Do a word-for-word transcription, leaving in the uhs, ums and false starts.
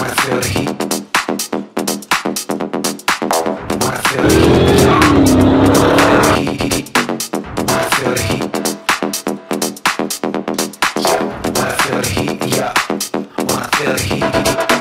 feel the heat. Wanna feel the heat. Wanna feel the heat. Wanna feel the heat. Yeah. Wanna feel the heat.